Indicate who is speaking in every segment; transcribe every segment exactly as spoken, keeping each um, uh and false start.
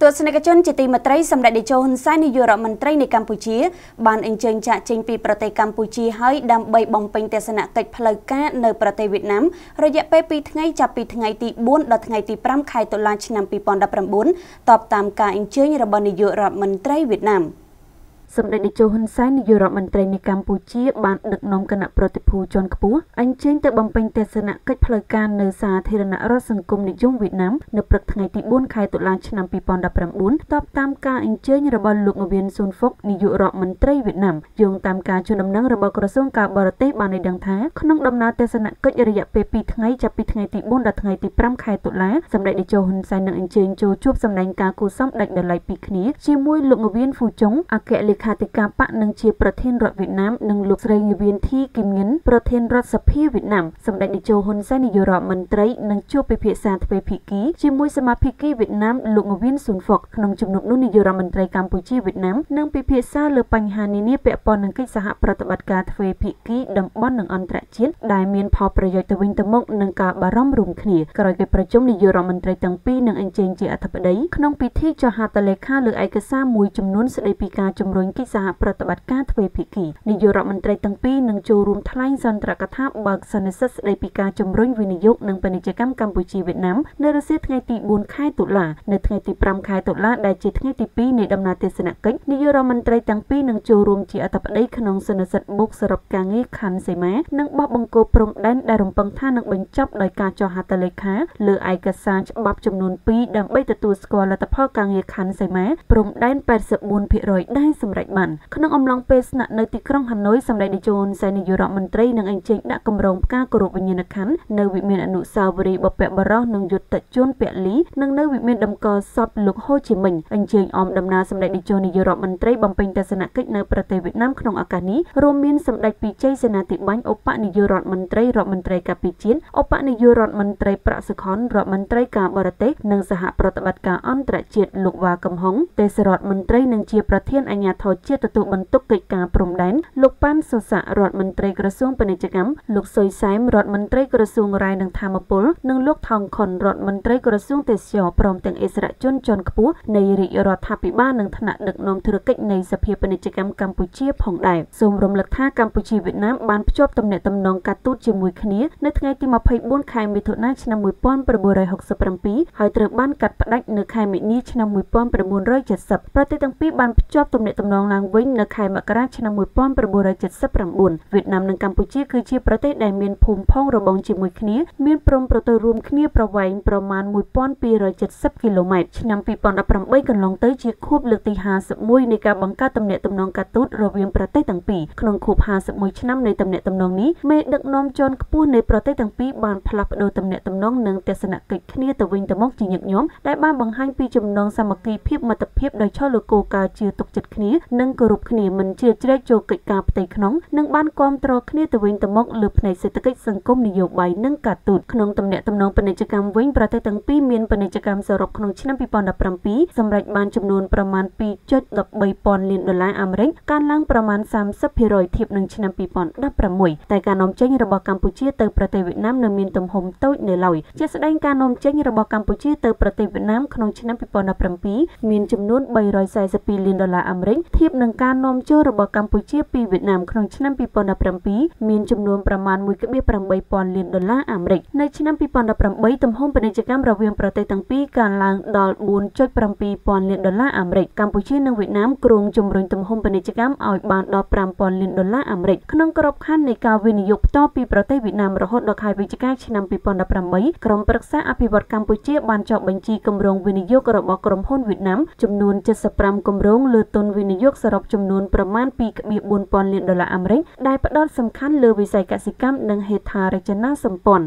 Speaker 1: ទស្សនិកជនជាទីមេត្រីសម្ដេចតេជោហ៊ុនសែននាយករដ្ឋមន្ត្រីនៃកម្ពុជាបានអញ្ជើញចាក់ចេញពីប្រទេសកម្ពុជាហើយដើម្បីបំពេញទស្សនកិច្ចផ្លូវការនៅប្រទេសវៀតណាមរយៈពេលពីរថ្ងៃចាប់ពីថ្ងៃទីបួនដល់ថ្ងៃទីប្រាំខែតុលាឆ្នាំពីរពាន់ដប់ប្រាំបួនតបតាមការអញ្ជើញរបស់នាយករដ្ឋមន្ត្រីវៀតណាមសម្ដេចតេជោហ៊ុនសែននាយករដ្ឋមន្ត្រីនៃកម្ពុជាបានដឹកនាំគណៈប្រតិភូជាន់ខ្ពស់អញ្ជើញទៅបំពេញទស្សនកិច្ចផ្លូវការនៅសាធារណរដ្ឋសង្គមនិយមវៀតណាមនៅព្រឹកថ្ងៃទីបួនខែតុលាឆ្នាំពីរពាន់ដប់ប្រាំបួនតបតាមការអញ្ជើញរបស់លោកងវៀនស៊ុនហ្វុកនាយករដ្ឋមន្ត្រីវៀតណាមយោងតាមការជូនដំណឹងរបស់ក្រសួងការបរទេសបានឲ្យដឹងថាក្នុងដំណើរទស្សនកិច្ចរយៈពេលពីរថ្ងៃចាប់ពីថ្ងៃទីបួនដល់ថ្ងៃទីប្រាំខែតុលាសម្ដេចតេជោហ៊ុនសែននឹងអញ្ជើញចូលជួបសម្ដែងការគូសំដាច់ដោយឡែកពីគ្នាជាមួយលោកងវៀនហ្វូចុងអគ្គលេខាធិការបកនិងជាប្រធានរដ្ឋវៀតណាមនិងលោកស្រីងវៀនធីគីមញិនប្រធានរដ្ឋសភាវៀតណាមសម្ដេចតេជោហ៊ុនសែននាយករដ្ឋមន្ត្រីនឹងជួបពិភាក្សាទ្វេភាគីជាមួយសមាភិកីវៀតណាមលោកងវៀនស៊ុនហ្វុកក្នុងជំនួបនោះនាយករដ្ឋមន្ត្រីកម្ពុជាវៀតណាមនឹងពិភាក្សាលើបញ្ហានានាពាក់ព័ន្ធនឹងកិច្ចសហប្រតិបត្តិការទ្វេភាគីតំបន់និងអន្តរជាតិដែលមានផលប្រយោជន៍ទៅវិញទៅមកនិងការបារម្ភរួមគ្នាក្រោយកិច្ចប្រជុំនាយករដ្ឋមន្ត្រីទាំងពីរនឹងអញ្ជើញជាអធិបតីក្នុងពិធីចុះហត្ថលេខាលើឯកសារមួយចំនួនស្តីពីការជំរុញកិច្ចសហប្រតិបត្តិការទ្វេភាគីនាយករដ្ឋមន្ត្រីទាំងពីរនឹងចូលរួមថ្លែងសន្ទរកថាបើកសន្និសីទស្តីពីការជំរុញវិនិយោគនិងពាណិជ្ជកម្មកម្ពុជាវៀតណាមនៅរសៀលថ្ងៃទីបួនខែតុលានៅថ្ងៃទីប្រាំខែតុលាដែលជាថ្ងៃទីពីរនៃដំណើរទស្សនកិច្ចនាយករដ្ឋមន្ត្រីទាំងពីរនឹងចូលរួមជាអធិបតីក្នុងសន្និសីទបុកសរុបការងារខណ្ឌសីមានិងបោះបង្គោលព្រំដែនដែលរំពឹងថានឹងបញ្ចប់ដោយការចុះហត្ថលេខាលើឯកសារច្បាប់ចំនួនពីរដើម្បីទទួលស្គាល់លទ្ធផលការងារខណ្ឌសីមាព្រំដែនแปดสิบสี่ភាគរយដែលសម្រេចបានក្នុងអំឡុងពេលស្នាក់នៅទីក្រុងហាណូយសម្ដេចតេជោហ៊ុនសែននាយករដ្ឋមន្ត្រីនឹងអញ្ជើញដាក់គម្រោងផ្កាគោរពវិញ្ញាណក្ខន្ធនៅវិមានអនុស្សាវរីយ៍បុព្វបុរសនិងយុទ្ធជនពលីនិងនៅវិមានតម្កល់សពលោកហូជីមិញអញ្ជើញអមដំណើរសម្ដេចតេជោនាយករដ្ឋមន្ត្រីបំពេញទស្សនកិច្ចនៅប្រទេសវៀតណាមក្នុងឱកាសនេះរួមមានសម្ដេចពីជ័យសេនាធិបញ្ញឧបនាយករដ្ឋមន្ត្រីរដ្ឋមន្ត្រីការពារជាតិឧបនាយករដ្ឋមន្ត្រីប្រាក់សុខុនរដ្ឋមន្ត្រីការបរទេសនិងសហប្រតិបត្តិការអន្តរជាតិលោកវ៉ាកំហុងទេសរដ្ឋមន្ត្រីនិងជាប្រធានអាជ្ញាធរជាតិទទួលបន្ទុកកិច្ចការព្រំដែនលោកប៉ាន់សុស័ករដ្ឋមន្ត្រីក្រសួងពាណិជ្ជកម្មលោកសុយសែមរដ្ឋមន្ត្រីក្រសួងរាយនឹងធម្មពលនិងលោកថងខុនរដ្ឋមន្ត្រីក្រសួងទេសចរព្រមទាំងអិសរាជជនជាន់ខ្ពស់នៃរាជរដ្ឋាភិបាលនិងថ្នាក់ដឹកនាំធុរកិច្ចនៃសភាពាណិជ្ជកម្មកម្ពុជាផងដែរសូមរំលឹកថាកម្ពុជាវៀតណាមបានភ្ជាប់ទំនាក់ទំនងការទូតជាមួយគ្នានៅថ្ងៃទីម្ភៃបួនខែមិថុនាឆ្នាំmột nghìn chín trămหกสิบเจ็ดហើយត្រូវបានកាត់ផ្តាច់នៅខែមីនាឆ្នាំmột nghìn chín trămเจ็ดสิบប្រទេសទាំងពីរបានភ្ជាប់ទំនាក់ទំនងឡើងវិញនៅខែមករាឆ្នាំmột nghìn chín trămเจ็ดสิบเก้าវៀតណាមនិងកម្ពុជាគឺជាប្រទេសដែលមានភូមិផងរបងជាមួយគ្នាមានព្រំប្រទល់រួមគ្នាប្រវែងប្រមាណmột nghìn hai trămเจ็ดสิบគីឡូម៉ែត្រឆ្នាំពីរពាន់ដប់ប្រាំបីកន្លងទៅជាខួបលើកទីห้าสิบเอ็ดនៃការបង្កើតទំនាក់ទំនងការទូតរវាងប្រទេសទាំងពីរក្នុងខួបห้าสิบเอ็ดឆ្នាំនៃទំនាក់ទំនងនេះមេដឹកនាំជាន់ខ្ពស់នៃប្រទេសទាំងពីរបានផ្លាស់ប្ដូរទំនាក់ទំនងនិងទស្សនកិច្ចគ្នាទៅវិញទៅមកជាញឹកញាប់ដែលបានបង្ហាញពីចំណងសាមគ្គីភាពមិត្តភាពដោយឈលលើគោលការណ៍ជឿទុកចិត្តគ្នានិងគោរពគ្នាមិនជ្រៀតជ្រែកចូលកិច្ចការផ្ទៃក្នុងនិងបានគាំទ្រគ្នាទៅវិញទៅមកលើផ្នែកសេដ្ឋកិច្ចសង្គមនយោបាយនិងការទូតក្នុងទំនាក់ទំនងពាណិជ្ជកម្មវិញប្រទេសទាំងពីរមានពាណិជ្ជកម្មសរុបក្នុងឆ្នាំពីរពាន់ដប់ប្រាំពីរសម្រេចបានចំនួនប្រមាណពីរจุดmột baពាន់លានដុល្លារអាមេរិកកើនឡើងប្រមាណសាមសិបភាគរយធៀបនឹងឆ្នាំពីរពាន់ដប់ប្រាំមួយតែការនាំចេញរបស់កម្ពុជាទៅប្រទេសវៀតណាមនៅមានទំហំតូចនៅឡើយជាស្ដែងការនាំចេញរបស់កម្ពុជាទៅប្រទេសវៀតណាមក្នុងឆ្នាំពីរពាន់ដប់ប្រាំពីរមានចំនួនបីរយសែសិបពីរលានដុល្លារអាមេរិកធៀបនឹងការនាំចូលរបស់កម្ពុជាពីវៀតណាមក្នុងឆ្នាំពីរពាន់ដប់ប្រាំពីរមានចំនួនប្រមាណមួយភាគប្រាំបីពាន់លានដុល្លារអាមេរិកនៅឆ្នាំពីរពាន់ដប់ប្រាំបីទំហំពាណិជ្ជកម្មរវាងប្រទេសទាំងពីរកើនឡើងដល់បួនจุดเจ็ดពាន់លានដុល្លារអាមេរិកកម្ពុជានិងវៀតណាមគ្រោងជំរុញទំហំពាណិជ្ជកម្មឲ្យបានដល់ប្រាំពាន់លានដុល្លារអាមេរិកក្នុងក្របខ័ណ្ឌនៃការវិនិយោគផ្ទាល់ពីប្រទេសវៀតណាមរហូតដល់ខែវិច្ឆិកាឆ្នាំពីរពាន់ដប់ប្រាំបីក្រុមប្រឹក្សាអភិវឌ្ឍកម្ពុជាបានចុះបញ្ជីគម្រោងវិនិយោគរបស់ក្រុមហ៊ុនវៀតណាមចំនួនเจ็ดสิบห้าគម្រោងលើទុនវិនិយោគសរុបចំនួនប្រមាណពីរจุดbốnពាន់លានដុល្លារអាមេរិកដែលផ្ដោតសំខាន់លើវិស័យកសិកម្មនិងហេដ្ឋារចនាសម្ព័ន្ធ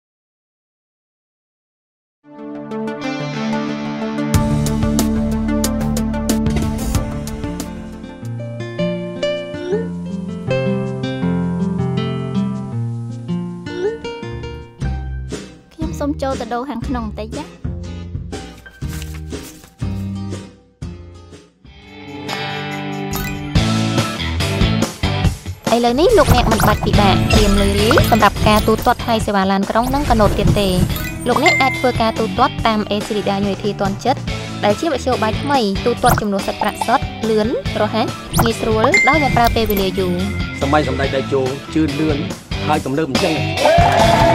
Speaker 1: ខ្ញុំសូមចូលទៅដូរខាងក្នុងបន្តិចចាឥឡូវនេះលោកអ្នកមិនបាច់ពិបាកត្រៀមលុយរាយសម្រាប់ការទូទាត់ថ្លៃសេវាឡានក្រុងនិងកាណូតទៀតទេលោកអ្នកអាចធ្វើការទូទាត់តាម Eslida Unity ទាន់ចិត្ត
Speaker 2: ដែលជាមធ្យោបាយថ្មីទូទាត់ចំនួនសាច់ប្រាក់សុទ្ធលឿនរហ័សងាយស្រួលដោយមិនប្រើពេលវេលាយូរ
Speaker 3: សម័យសម្ដេចតេជោជឿនលឿនហើយទំនើបអញ្ចឹង